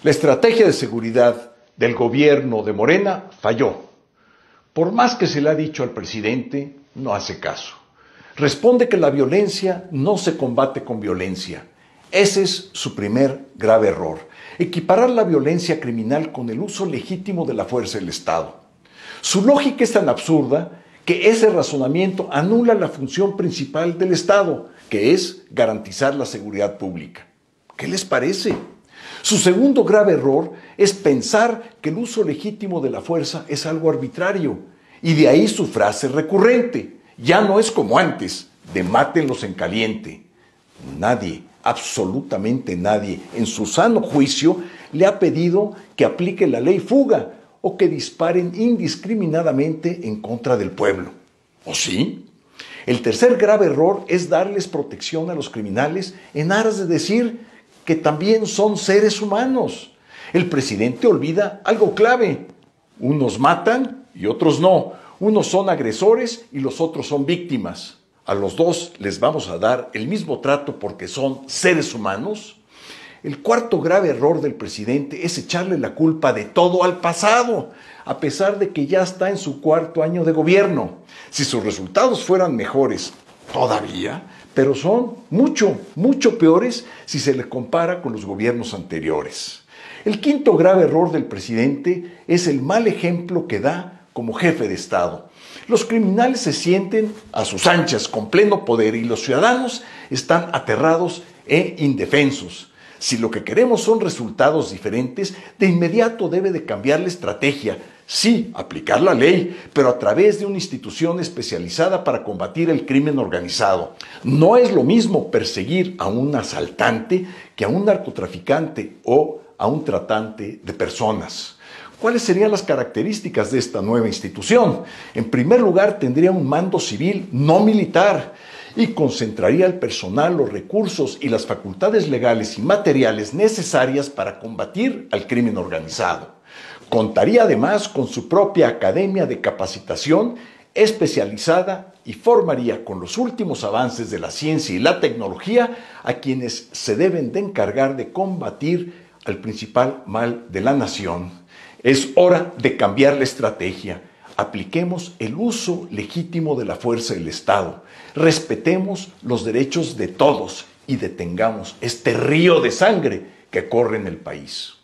La estrategia de seguridad del gobierno de Morena falló. Por más que se le ha dicho al presidente, no hace caso. Responde que la violencia no se combate con violencia. Ese es su primer grave error. Equiparar la violencia criminal con el uso legítimo de la fuerza del Estado. Su lógica es tan absurda que ese razonamiento anula la función principal del Estado, que es garantizar la seguridad pública. ¿Qué les parece? Su segundo grave error es pensar que el uso legítimo de la fuerza es algo arbitrario, y de ahí su frase recurrente: ya no es como antes, de mátenlos en caliente. Nadie, absolutamente nadie, en su sano juicio, le ha pedido que aplique la ley fuga o que disparen indiscriminadamente en contra del pueblo. ¿O sí? El tercer grave error es darles protección a los criminales en aras de decir que también son seres humanos. El presidente olvida algo clave: unos matan y otros no. Unos son agresores y los otros son víctimas. ¿A los dos les vamos a dar el mismo trato porque son seres humanos? El cuarto grave error del presidente es echarle la culpa de todo al pasado, a pesar de que ya está en su cuarto año de gobierno. Si sus resultados fueran mejores todavía, pero son mucho peores si se le compara con los gobiernos anteriores. El quinto grave error del presidente es el mal ejemplo que da como jefe de Estado. Los criminales se sienten a sus anchas con pleno poder y los ciudadanos están aterrados e indefensos. Si lo que queremos son resultados diferentes, de inmediato debe de cambiar la estrategia. Sí, aplicar la ley, pero a través de una institución especializada para combatir el crimen organizado. No es lo mismo perseguir a un asaltante que a un narcotraficante o a un tratante de personas. ¿Cuáles serían las características de esta nueva institución? En primer lugar, tendría un mando civil no militar y concentraría al personal, los recursos y las facultades legales y materiales necesarias para combatir al crimen organizado. Contaría además con su propia academia de capacitación especializada y formaría con los últimos avances de la ciencia y la tecnología a quienes se deben de encargar de combatir al principal mal de la nación. Es hora de cambiar la estrategia. Apliquemos el uso legítimo de la fuerza del Estado. Respetemos los derechos de todos y detengamos este río de sangre que corre en el país.